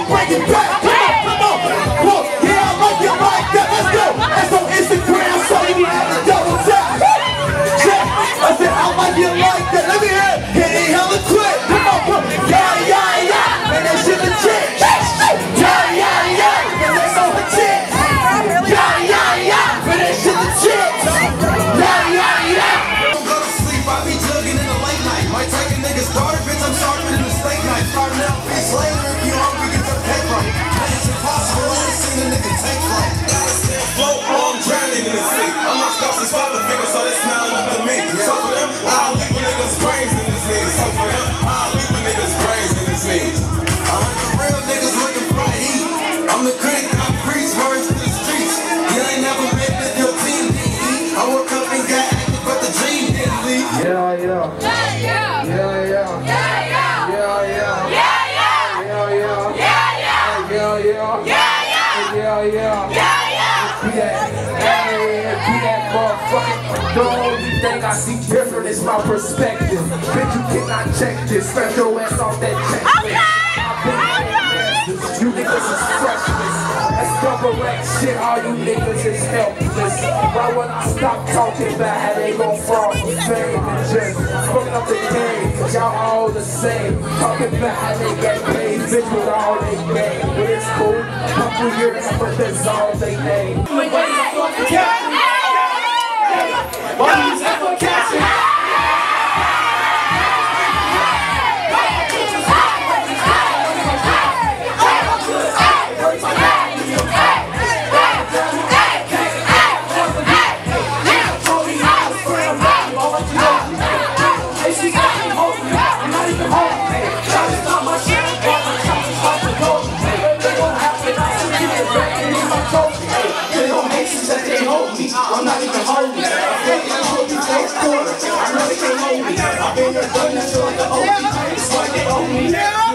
bring it back. Come on. Whoa, yeah, I like it like that. Let's go. That's on Instagram, so you have to double tap. Check. I said I like it like that. Let me hear it. Hit it hella quick. Come on. Yeah, yeah, yeah. Man, that shit legit. Yeah, yeah, yeah. Man, that's so legit. Yeah, yeah, yeah. Man, that shit legit. Yeah, yeah, yeah. Don't go to sleep. I be jugging in the late night. Might take a nigga starter, bitch. I'm sharper than the steak knife. Starting out piece later. If you hungry, get your cake right. Man, it's impossible. I ain't seen a nigga take flight. Float, I'm drowning in the sea. I'm not stuck since father figure, so they smile up to me. So for them, I'll leave a nigga's brains in his knees. So for them, I'll leave a nigga's brains in his knees. I'm the real niggas looking for the heat. I'm the critic, I preach words to the streets. You ain't never met with your team, I woke up and got active, but the dream didn't leave. Yeah, yeah. Yeah, yeah. Yeah, yeah. Yeah, yeah. Yeah, yeah. Yeah, yeah. Yeah, yeah. Yeah, yeah. Yeah, yeah. Yeah, yeah. Yeah, yeah. Yeah, yeah. Be that. Be that motherfucker. The only thing I see different is my perspective. Bitch, you cannot check this. Strap your ass off that checklist. You niggas is freshness. That's double rack shit. All you niggas is helpless. Why would I stop talking about how they gon' fall from fame and just fucking up the game? Y'all all the same. Talking about how they get paid. Bitch with all they gain. But it's cool. Couple years, but that's all they name. Why you ever catch it? I'm not even holding. I know they can't hold me. I've been there, done that, so like the OG, so I get on me.